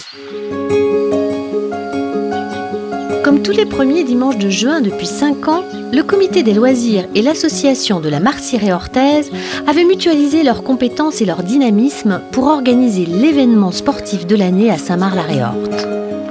Comme tous les premiers dimanches de juin depuis 5 ans, le comité des loisirs et l'association de la Marciré-Orthez avaient mutualisé leurs compétences et leur dynamisme pour organiser l'événement sportif de l'année à Saint-Marc-la-Réorthe.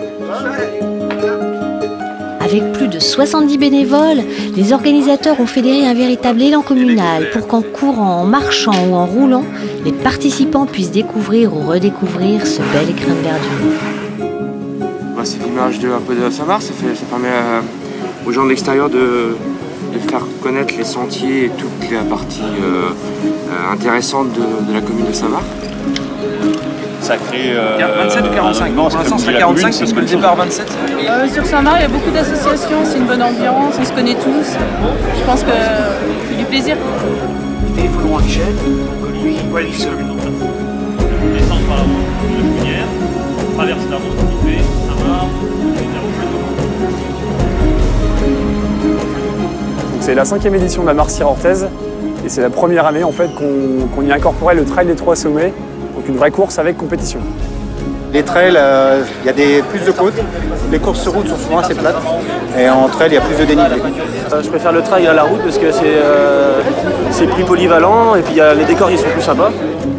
Avec plus de 70 bénévoles, les organisateurs ont fédéré un véritable élan communal pour qu'en courant, en marchant ou en roulant, les participants puissent découvrir ou redécouvrir ce bel écrin de verdure. C'est l'image un peu de Saint-Marc, ça permet aux gens de l'extérieur de faire connaître les sentiers et toute la partie intéressante de la commune de Saint-Marc. Ça crée 27 ou 45. Pour l'instant, c'est 45 parce que le départ 27. Sur Saint-Marc, il y a beaucoup d'associations, c'est une bonne ambiance, on se connaît tous. Je pense que c'est du plaisir. Il faut loin Michel. Ouais, Michel. On descend par la route de Fougnières, on traverse la route qui fait Saint-Marc. C'est la 5e édition de la Marciré-Orthez et c'est la première année en fait qu'on y incorporait le trail des 3 sommets, donc une vraie course avec compétition. Les trails, il y a plus de côtes, les courses sur route sont souvent assez plates et en trail il y a plus de dénivelé. Je préfère le trail à la route parce que c'est plus polyvalent et puis les décors ils sont plus sympas.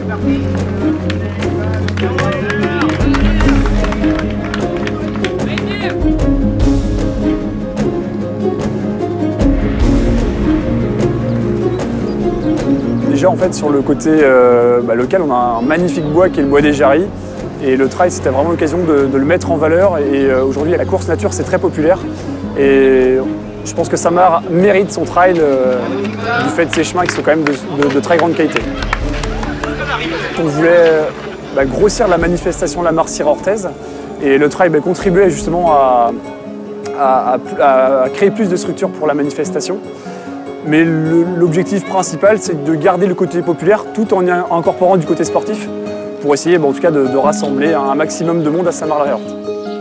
Déjà en fait sur le côté local, on a un magnifique bois qui est le bois des Jarries et le trail c'était vraiment l'occasion de le mettre en valeur et aujourd'hui la course nature c'est très populaire et je pense que Saint-Marc mérite son trail du fait de ses chemins qui sont quand même de très grande qualité. On voulait grossir la manifestation de la Marciré-Orthez et le trail contribuait justement à créer plus de structures pour la manifestation. Mais l'objectif principal, c'est de garder le côté populaire tout en incorporant du côté sportif pour essayer en tout cas de rassembler un maximum de monde à Saint-Marc-la-Réorthe.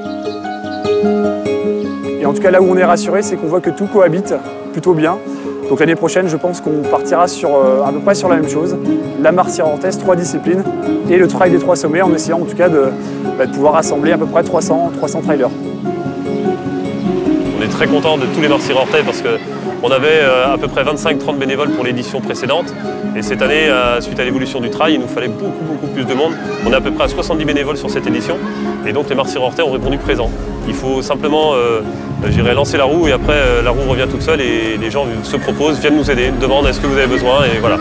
Et en tout cas, là où on est rassuré, c'est qu'on voit que tout cohabite plutôt bien. Donc l'année prochaine, je pense qu'on partira à peu près sur la même chose. La Marciré-Orthez, 3 disciplines et le trail des 3 sommets en essayant en tout cas de pouvoir rassembler à peu près 300 trailers. On est très content de tous les Marciré-Orthez parce qu'on avait à peu près 25-30 bénévoles pour l'édition précédente. Et cette année, suite à l'évolution du trail, il nous fallait beaucoup plus de monde. On est à peu près à 70 bénévoles sur cette édition. Et donc les Marciré-Orthez ont répondu présent. Il faut simplement lancer la roue et après la roue revient toute seule et les gens se proposent, viennent nous aider, demandent est-ce que vous avez besoin et voilà.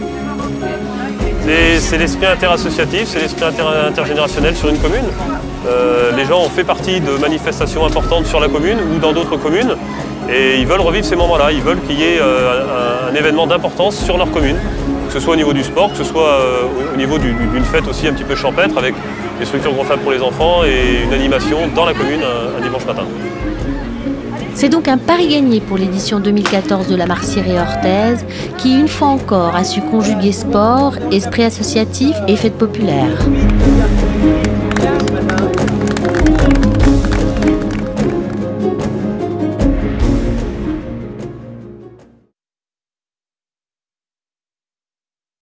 C'est l'esprit interassociatif, c'est l'esprit intergénérationnel sur une commune. Les gens ont fait partie de manifestations importantes sur la commune ou dans d'autres communes et ils veulent revivre ces moments-là, ils veulent qu'il y ait un événement d'importance sur leur commune, que ce soit au niveau du sport, que ce soit au niveau d'une fête aussi un petit peu champêtre avec des structures gonflables pour les enfants et une animation dans la commune un dimanche matin. C'est donc un pari gagné pour l'édition 2014 de la Marciré-Orthez qui, une fois encore, a su conjuguer sport, esprit associatif et fête populaire.